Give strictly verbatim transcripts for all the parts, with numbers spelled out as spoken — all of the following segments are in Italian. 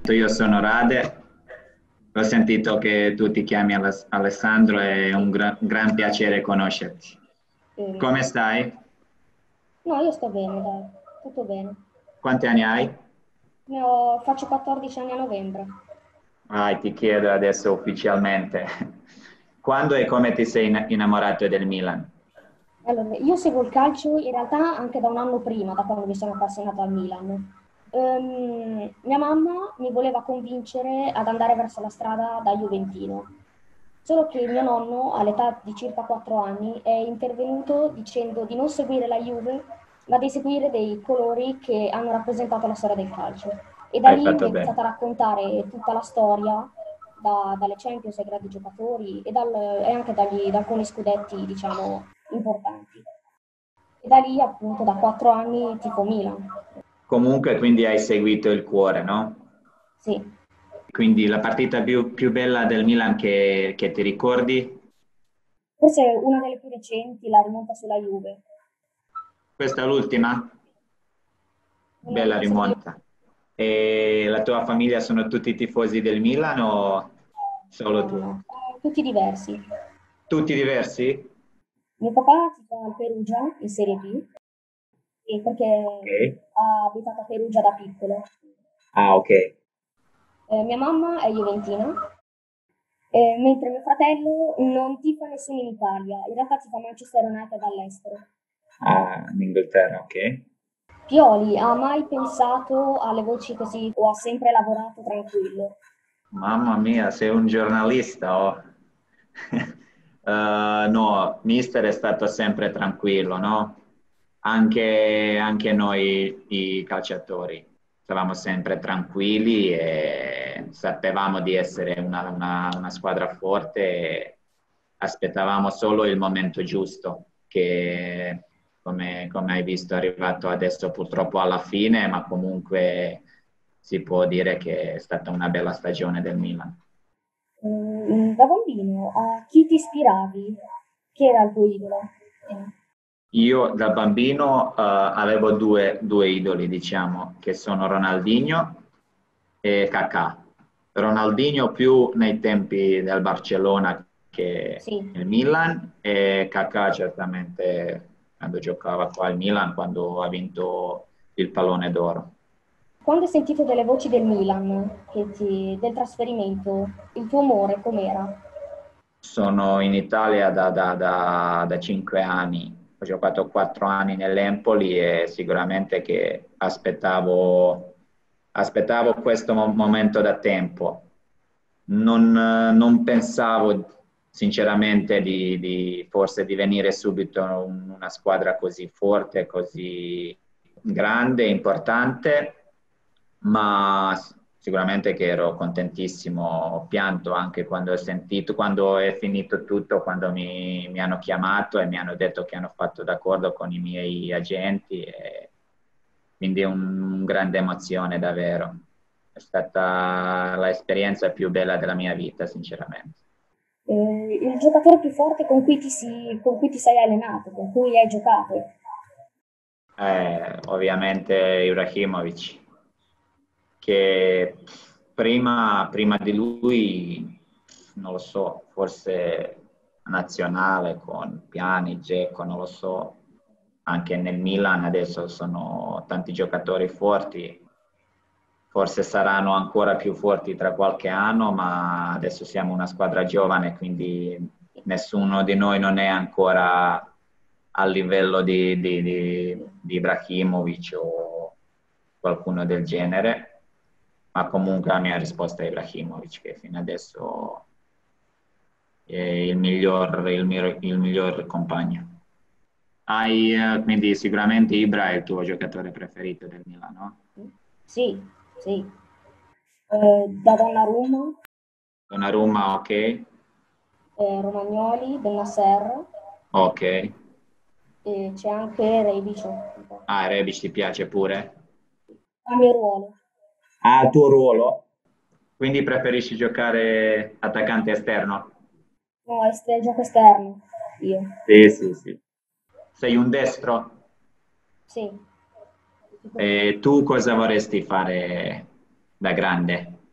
Io sono Rade, ho sentito che tu ti chiami Aless- Alessandro, è un gra- gran piacere conoscerti. Ehm, Come stai? no, io sto bene, dai, tutto bene. Quanti anni hai? Ne ho- faccio quattordici anni a novembre. Ah, ti chiedo adesso ufficialmente, quando e come ti sei in- innamorato del Milan? Allora, io seguo il calcio in realtà anche da un anno prima, da quando mi sono appassionata al Milan. Ehm, mia mamma mi voleva convincere ad andare verso la strada da Juventino, solo che mio nonno, all'età di circa quattro anni, è intervenuto dicendo di non seguire la Juve, ma di seguire dei colori che hanno rappresentato la storia del calcio. E da Hai lì mi fatto è iniziata a bene. raccontare tutta la storia, da- dalle Champions ai grandi giocatori e, dal- e anche dagli- da alcuni scudetti, diciamo, importanti. E da lì, appunto, da quattro anni tifo Milan. Comunque, quindi hai seguito il cuore, no? Sì. Quindi la partita più, più bella del Milan che, che ti ricordi? Forse una delle più recenti, la rimonta sulla Juve. Questa è l'ultima? Una Bella rimonta sulla Juve. rimonta. E la tua famiglia sono tutti tifosi del Milan o solo No, no, tu? no, sono tutti diversi. Tutti diversi? Mio papà tifa al Perugia in Serie B, e perché Ok. ha abitato a Perugia da piccolo. Ah, ok. Eh, mia mamma è juventina, eh, mentre mio fratello non tifa nessuno in Italia, in realtà tifa Manchester United all'estero. Ah, in Inghilterra, ok. Pioli, ha mai pensato alle voci così o ha sempre lavorato tranquillo? Mamma mia, sei un giornalista, oh. Eh, no, Mister è stato sempre tranquillo, no? Anche, anche noi i calciatori stavamo sempre tranquilli e sapevamo di essere una, una- una squadra forte e aspettavamo solo il momento giusto, che come, come hai visto è arrivato adesso purtroppo alla fine, ma comunque si può dire che è stata una bella stagione del Milan. Mm, da bambino a chi ti ispiravi? Chi era il tuo idolo? Eh, Io da bambino eh, avevo due, due idoli, diciamo, che sono Ronaldinho e Kakà. Ronaldinho più nei tempi del Barcellona che sì. nel Milan e Kakà certamente quando giocava qua al Milan, quando ha vinto il pallone d'oro. Quando hai sentito delle voci del Milan, che ti- del trasferimento, il tuo umore com'era? Sono in Italia da, da, da, da cinque anni, ho giocato quattro anni nell'Empoli e sicuramente che aspettavo, aspettavo questo mo- momento da tempo. Non, eh, non pensavo sinceramente di, di forse di venire subito in una squadra così forte, così grande, importante, ma sicuramente che ero contentissimo, ho pianto anche quando ho sentito, quando è finito tutto, quando mi, mi hanno chiamato e mi hanno detto che hanno fatto d'accordo con i miei agenti, e quindi è un, un grande emozione davvero. È stata l'esperienza più bella della mia vita, sinceramente. Eh, il giocatore più forte con cui ti, si- con cui ti sei allenato, con cui hai giocato? Eh, ovviamente Ibrahimovic, che prima, prima di lui, non lo so, forse nazionale con Piani, Dzeko, non lo so, anche nel Milan adesso sono tanti giocatori forti, forse saranno ancora più forti tra qualche anno, ma adesso siamo una squadra giovane, quindi nessuno di noi non è ancora a livello di, di, di, di Ibrahimovic o qualcuno del genere, ma comunque la mia risposta è Ibrahimovic, che fino adesso è il miglior, il miglior, il miglior compagno. Hai, eh, quindi sicuramente Ibra è il tuo giocatore preferito del Milan, no? Sì, sì. Eh, da Donnarumma, Donnarumma, ok? eh, Romagnoli, Bennacer, Ok. e c'è anche Rebic. Ah, Rebic ti piace pure? A mio ruolo. Ha il tuo ruolo? Quindi preferisci giocare attaccante esterno? No, est- gioco esterno, io. Sì, sì, sì. Sei un destro? Sì. E tu cosa vorresti fare da grande?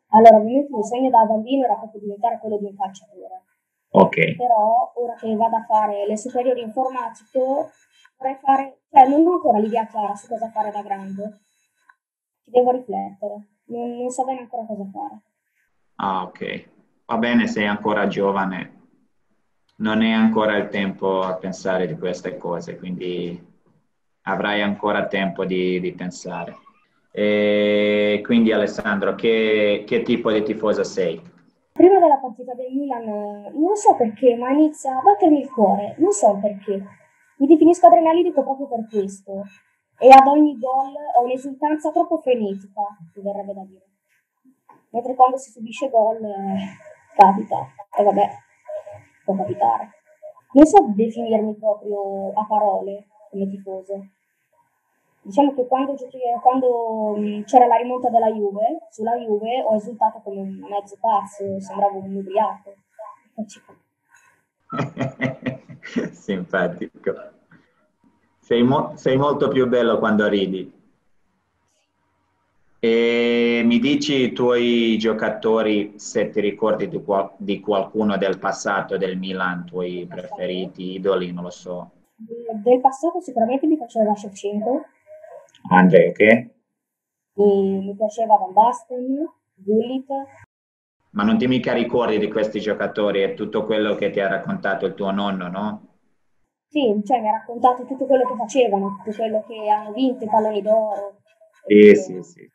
Allora, ovviamente il mio sogno da bambino era proprio diventare quello di un calciatore. Ok. Però ora che vado a fare le superiori informatiche, vorrei fare, cioè non ho ancora l'idea chiara su cosa fare da grande. Ci devo riflettere, non, non so bene ancora cosa fare. Ah, ok. Va bene, sei ancora giovane, non è ancora il tempo a pensare di queste cose, quindi avrai ancora tempo di, di pensare. E quindi Alessandro, che, che tipo di tifosa sei? Prima della partita del Milan, eh, non so perché, ma inizia a battermi il cuore, non so il perché. Mi definisco adrenalinico proprio per questo. E ad ogni gol ho un'esultanza troppo frenetica, mi verrebbe da dire. Mentre quando si subisce gol, eh, capita. E vabbè, può capitare. Non so definirmi proprio a parole come tifoso. Diciamo che quando, giochi- quando mh, c'era la rimonta della Juve, sulla Juve ho esultato come un mezzo pazzo, sembravo un ubriaco. Simpatico. Sei, mo- sei molto più bello quando ridi. E mi dici i tuoi giocatori, se ti ricordi di, qual- di qualcuno del passato del Milan, tuoi Passato. preferiti, idoli, non lo so. De- Del passato sicuramente mi piaceva Shevchenko, Andrea, che? mi, mi piaceva Van Basten, Gullit. Ma non ti mica ricordi di questi giocatori e tutto quello che ti ha raccontato il tuo nonno, no? Sì, cioè mi ha raccontato tutto quello che facevano, tutto quello che hanno vinto, i palloni d'oro e Sì, tutto. sì, sì.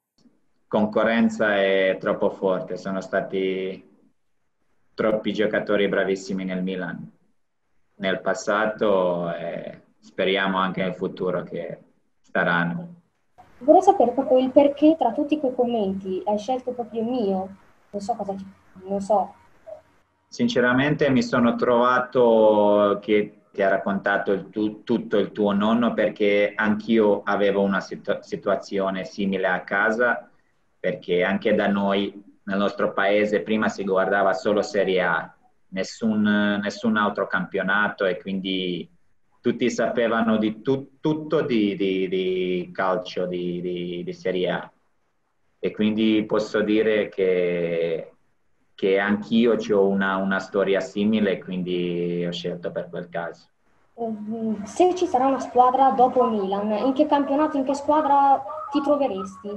Concorrenza è troppo forte, sono stati troppi giocatori bravissimi nel Milan, nel passato e speriamo anche nel futuro che staranno. Vorrei sapere proprio il perché tra tutti quei commenti hai scelto proprio il mio. Non so cosa ti... non so. Sinceramente mi sono trovato che ti ha raccontato il tu- tutto il tuo nonno perché anch'io avevo una situ- situazione simile a casa, perché anche da noi, nel nostro paese, prima si guardava solo Serie A, nessun, nessun altro campionato e quindi tutti sapevano di tu- tutto di, di- di calcio, di, di di Serie A e quindi posso dire che, che anch'io ho una, una storia simile, quindi ho scelto per quel caso. Ehm, Se ci sarà una squadra dopo il Milan, in che campionato, in che squadra ti troveresti?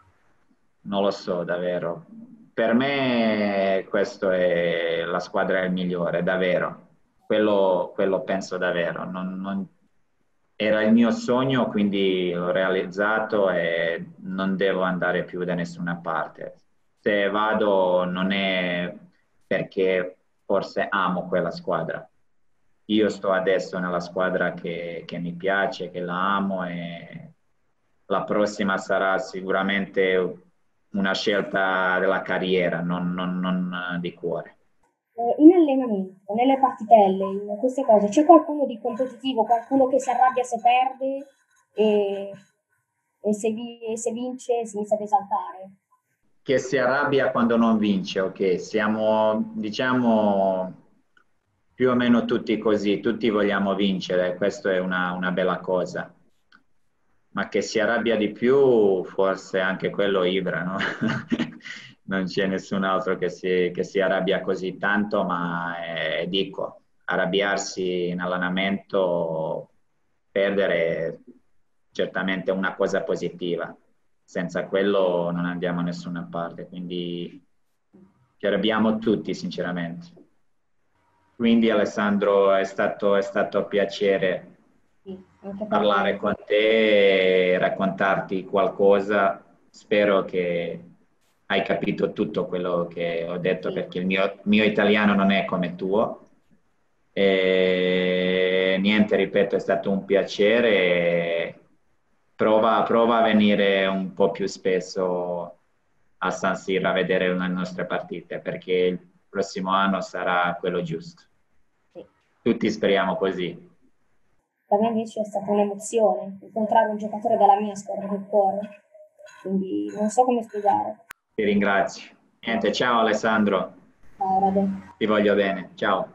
Non lo so, davvero. Per me questa è la squadra il migliore, davvero. Quello, quello penso davvero. Non- non- Era il mio sogno, quindi l'ho realizzato e non devo andare più da nessuna parte. Se vado non è perché forse amo quella squadra. Io sto adesso nella squadra che, che mi piace, che la amo e la prossima sarà sicuramente una scelta della carriera, non, non- non di cuore. Eh, in allenamento, nelle partitelle, in queste cose, c'è qualcuno di competitivo, qualcuno che si arrabbia se perde e, e se, vi- e se vince si inizia ad esaltare. Che si arrabbia quando non vince, ok? Siamo, diciamo, più o meno tutti così, tutti vogliamo vincere, questa è una, una bella cosa. Ma che si arrabbia di più, forse anche quello Ibra, no? Non c'è nessun altro che si, che si arrabbia così tanto, ma eh, dico, arrabbiarsi in allenamento, perdere è certamente una cosa positiva. Senza quello non andiamo a nessuna parte, quindi ci arrabbiamo tutti, sinceramente. Quindi Alessandro, è stato, è stato un piacere Sì, anche per parlare me. con te e raccontarti qualcosa. Spero che hai capito tutto quello che ho detto Sì. perché il mio, mio italiano non è come tuo. E niente, ripeto, è stato un piacere. Prova, prova a venire un po' più spesso a San Siro a vedere le nostre partite perché il prossimo anno sarà quello giusto. Sì. Tutti speriamo così. Per me invece è stata un'emozione incontrare un giocatore della mia squadra del cuore, quindi non so come spiegare. Ti ringrazio. Niente, ciao Alessandro, Ciao, Rade. ti voglio bene. Ciao.